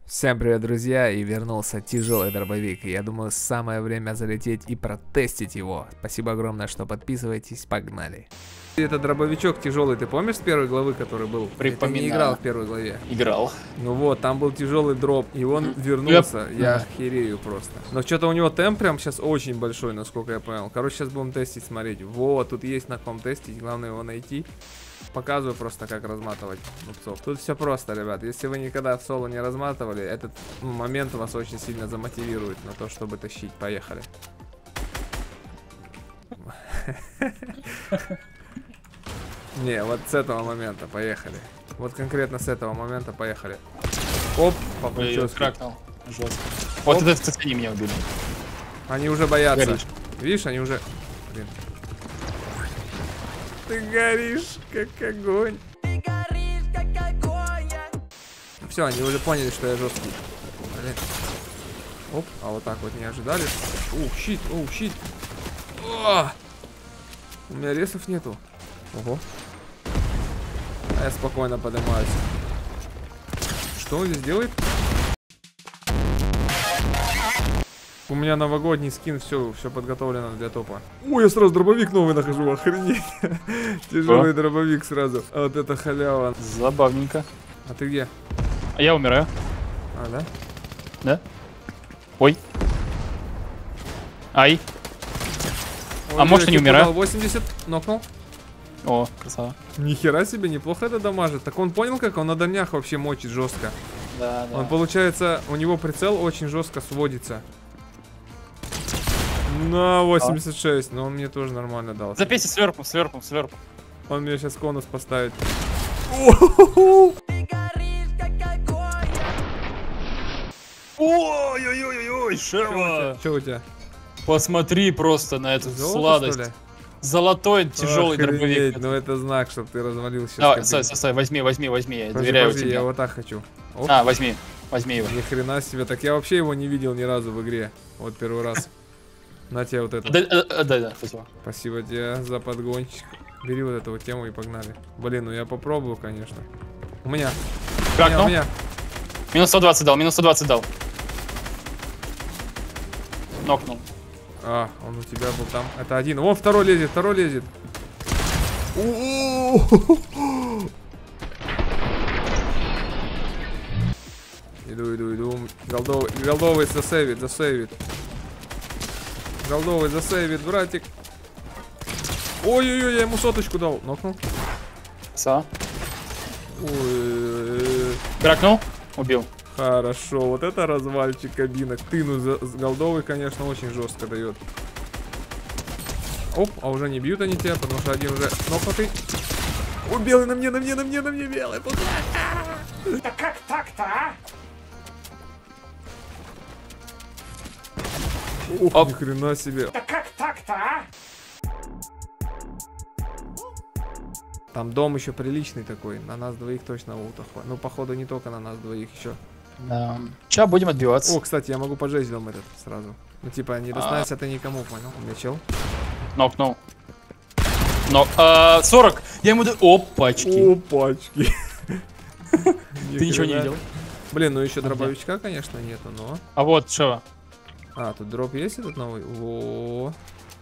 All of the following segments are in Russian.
Всем привет, друзья, и вернулся тяжелый дробовик. Я думаю, самое время залететь и протестить его. Спасибо огромное, что подписываетесь, погнали. Этот дробовичок тяжелый, ты помнишь с первой главы, который был? Припоминаю. Ты не играл в первой главе? Играл. Ну вот, там был тяжелый дроп, и он вернулся. Я херею просто. Но что-то у него темп прям сейчас очень большой, насколько я понял. Короче, сейчас будем тестить, смотреть. Вот, тут есть на ком тестить, главное его найти. Показываю просто, как разматывать нубцов. Тут все просто, ребят. Если вы никогда в соло не разматывали, этот момент вас очень сильно замотивирует на то, чтобы тащить. Поехали. Не, вот с этого момента поехали. Вот конкретно с этого момента поехали. Оп, по прическе. Вот это в они меня убили. Они уже боятся. Горишь. Видишь, они уже... Блин. Ты горишь, как огонь. Ты горишь, как огонь. Все, они уже поняли, что я жесткий. Блин. Оп, а вот так вот не ожидали. Ух, щит, ух, щит. О! У меня ресов нету. Ого. А я спокойно поднимаюсь. Что он здесь делает? У меня новогодний скин, все подготовлено для топа. Ой, я сразу дробовик новый нахожу, охренеть. Тяжелый дробовик сразу. А вот это халява. Забавненько. А ты где? А я умираю. А, да? Да? Ой. Ай. Ой, а может, не умираю? 80, нокнул. О, красава. Нихера себе, неплохо это дамажит. Так он понял, как он на дальнях вообще мочит жестко. Да, да. Он, получается, у него прицел очень жестко сводится. На 86, но он мне тоже нормально дал. Запейся сверху. Он мне сейчас конус поставит. Ой-ой-ой-ой, Шева. Что у тебя? Посмотри просто на эту Золото, сладость. что ли? Золотой тяжелый Охренеть, дробовик. ну это знак, чтобы ты развалил сейчас. Давай, стой, возьми, я Подожди, доверяю подожди, тебе. я вот так хочу. Оп. А, возьми его. Ни хрена себе, так я вообще его не видел ни разу в игре. Вот первый раз. На тебе вот это. Да, спасибо. Спасибо тебе за подгончик. Бери вот эту вот тему и погнали. Блин, ну я попробую, конечно. У меня. Кракнул? У меня. Минус 120 дал. Нокнул. А, он у тебя был там. Это один. О, второй лезет. Иду. Голдовый засейвит. Голдовый засейвит, братик. Ой-ой-ой, я ему соточку дал. Нокнул. Ой. Кракнул? Убил. Хорошо, вот это развальчик кабинок. Тыну с голдовый, конечно, очень жестко дает. Оп, а уже не бьют они тебя, потому что один уже нокнутый. О, белый на мне, белый. Да как так-то, а? Ух, ни хрена себе. Да как так-то, а? Там дом еще приличный такой. На нас двоих точно лута хватит. Ну, походу, не только на нас двоих еще. Да. Сейчас будем отбиваться. О, кстати, я могу поджечь дом этот сразу. Ну, типа, не достанется ты никому, понял? У меня чел. Нокнул. 40. Я ему даю. Опачки. Опачки. Ты ничего не видел? Блин, ну еще дробовичка, конечно, нету, но... А вот что? А, тут дроп есть этот новый? О,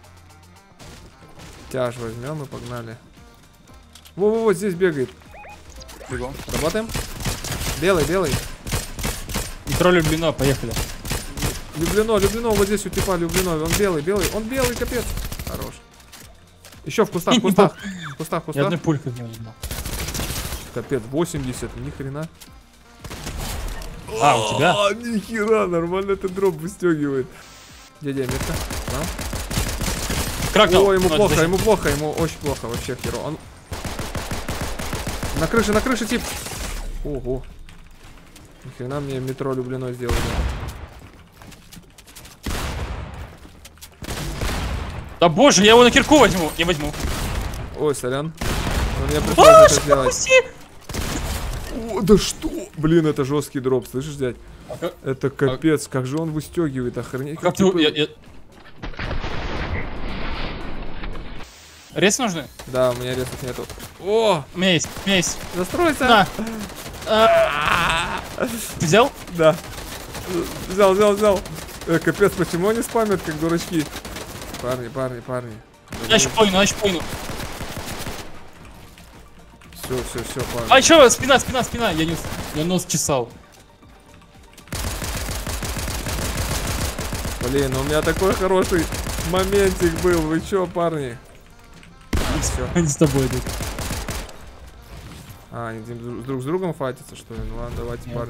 тяж возьмем и погнали. Во-во-во, здесь бегает. Бегом. Работаем. Белый. Метро Люблино, поехали. Люблено, вот здесь у типа Люблено. Он белый, капец. Хорош. Еще в кустах. Я одной пулькой в него ебал. Капец, 80, ни хрена. А, у тебя? Ни хера, нормально этот дроп выстегивает. Дядя, метка. Кракнул. О, ему плохо, ему очень плохо, вообще херо. Он... На крыше тип. Ого. Ни хрена мне метро Люблено сделали. Да боже, я его на кирку возьму. Не возьму. Ой, сорян. Но мне пришлось это сделать. О, да что? Блин, это жесткий дроп, слышишь, дядь? Это капец, как же он выстегивает, охренеть. Как ты... Рез нужны? Да, у меня резов нету. О! У меня есть. Застройся! На. Ты взял? Да. Взял. Капец, почему они спамят, как дурачки? Парни. На еще пойну. Все, парни. А, чё, спина. Я нос чесал. Блин, у меня такой хороший моментик был. Вы чё, парни? Все. Они с тобой идут. А, они друг с другом файтятся, что ли? Ну ладно, давайте, Нет. парни.